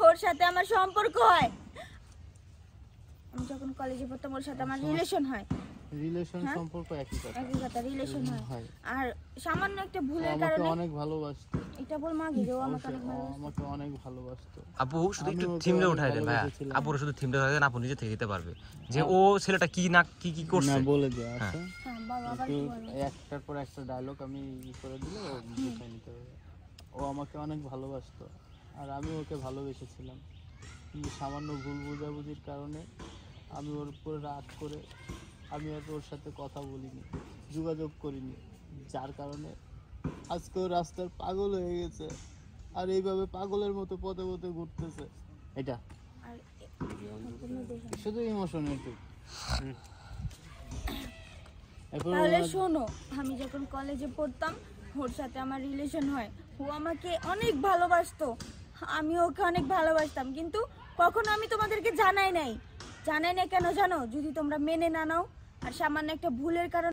ওর সাথে আমার সম্পর্ক হয়। আমি যখন কলেজে পড়তাম ওর সাথে আমার রিলেশন হয়। রিলেশন সম্পর্ক একই কথা রিলেশন হয়। হয়। আর সামান্য একটা ভুলের আমাকে কারণে অনেক ভালোবাসতো। এটা বল মাগি যে ও আমাকে অনেক ভালোবাসতো। আমাকে অনেক ভালোবাসতো। আপু শুধু একটু থিমটা উঠাই দেন ভাইয়া, আপুর শুধু থিমটা উঠাই দেন, আপু নিজে থেকে দিতে পারবে যে ও ছেলেটা কি না কি করছে। না বলে দে আচ্ছা। হ্যাঁ বাবা আবার কি বলে? একটার পর একটা ডায়লগ আমি করে দিলে ও বুঝে নিতে পারবে। ও আমাকে অনেক ভালোবাসতো আর আমি ওকে ভালোবেসেছিলাম, কিন্তু সামান্য ভুল বোঝাবুঝির কারণে আমি ওর উপরে রাগ করে আমি আর ওর সাথে কথা বলিনি, যোগাযোগ করিনি, যার কারণে আজকে ও রাস্তার পাগল হয়ে গেছে আর এইভাবে পাগলের মতো পথে পথে ঘুরতেছে। এটা আর সম্পূর্ণ দেখে শুধু ইমোশন একটু। তাহলে শোনো, আমি যখন কলেজে পড়তাম ওর সাথে আমার রিলেশন হয়। ও আমাকে অনেক ভালোবাসতো, আমি ওকে অনেক ভালোবাসতাম, কিন্তু কখনো আমি তোমাদেরকে জানাই নাই। কেন জানো? যদি তোমরা মেনে না নাও আর সামান্য একটা ভুলের কারণে